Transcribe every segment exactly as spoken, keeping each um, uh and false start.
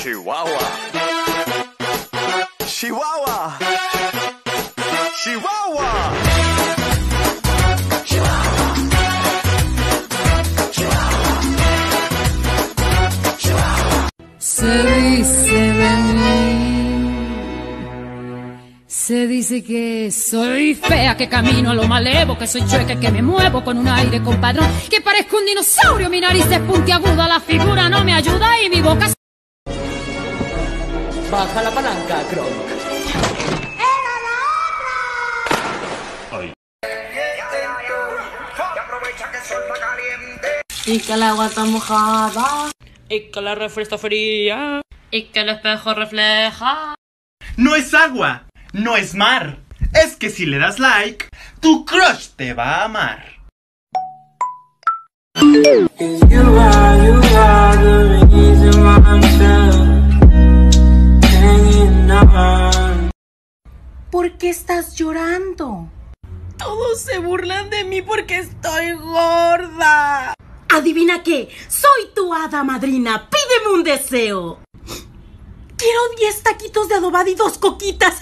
Chihuahua. Chihuahua. Chihuahua. Se dice de mí, se dice que soy fea, que camino a lo malevo, que soy chueca, que me muevo con un aire compadrón, que parezco un dinosaurio, mi nariz es puntiaguda, la figura no me ayuda y mi boca... Baja la palanca, Kronk. ¡Era la otra! Ay. Y que el agua está mojada. Y que la refri está fría. Y que el espejo refleja. No es agua, no es mar. Es que si le das like, tu crush te va a amar. ¿Por qué estás llorando? Todos se burlan de mí porque estoy gorda. ¿Adivina qué? Soy tu hada madrina. Pídeme un deseo. Quiero diez taquitos de adobada y dos coquitas.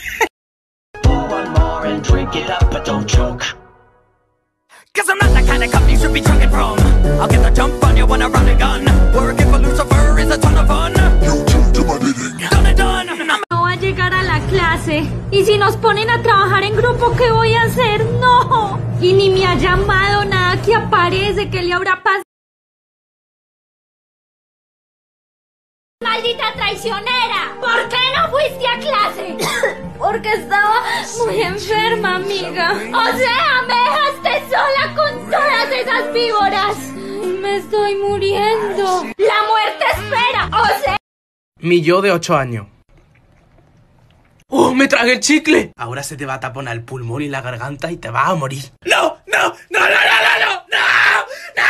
Cause I'm not the kind of cup you should be chugging from. I'll get the jump on you when I run a gun. Working for Lucifer is a ton of fun. You tune to my bidding. Done and done. No voy a llegar a la clase. Y si nos ponen a trabajar en grupo, ¿qué voy a hacer? No. Y ni me ha llamado nada que aparece. ¿Qué le habrá pasado? ¡Maldita traicionera! ¿Por qué no fuiste a clase? Porque estaba muy enferma, amiga. O sea, me dejaste sola con todas esas víboras. Ay, me estoy muriendo. La muerte espera. O sea... Mi yo de ocho años. ¡Oh, me tragué el chicle! Ahora se te va a taponar el pulmón y la garganta y te vas a morir. ¡No, no, no, no, no, no, no, no, no!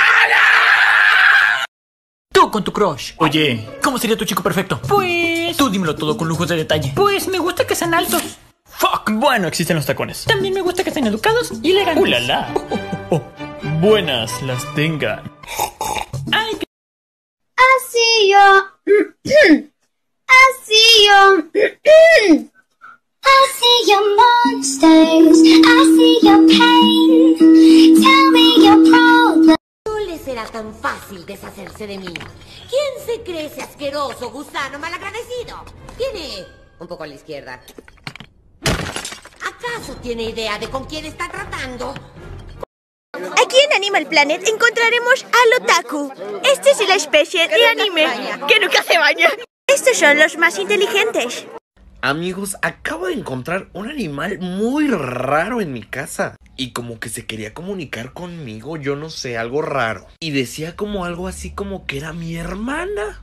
Tú con tu crush. Oye, ¿cómo sería tu chico perfecto? Pues... Tú dímelo todo con lujos de detalle. Pues me gusta que sean altos. Fuck, bueno, existen los tacones. También me gusta que sean educados y elegantes. ¡Uh, la, la! Oh, oh, oh. Buenas las tengan. Ay, que... Así yo... Así yo... I see your monsters, I see your pain. Tell me your problem. No le será tan fácil deshacerse de mí. ¿Quién se cree ese asqueroso gusano malagradecido? Tiene un poco a la izquierda. ¿Acaso tiene idea de con quién está tratando? Aquí en Animal Planet encontraremos al otaku. Este es la especie de anime que nunca se baña. Estos son los más inteligentes. Amigos, acabo de encontrar un animal muy raro en mi casa. Y como que se quería comunicar conmigo, yo no sé, algo raro. Y decía como algo así como que era mi hermana.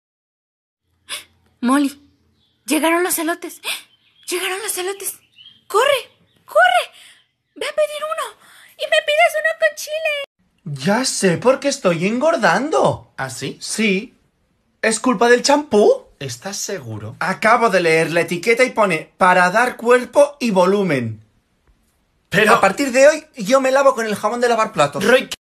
Molly, llegaron los elotes. Llegaron los elotes. ¡Corre! ¡Corre! ¡Ve a pedir uno! ¡Y me pides uno con chile! Ya sé por qué estoy engordando. ¿Ah, sí? Sí. ¿Es culpa del champú? ¿Estás seguro? Acabo de leer la etiqueta y pone para dar cuerpo y volumen. Pero... A partir de hoy, yo me lavo con el jabón de lavar platos. Roy...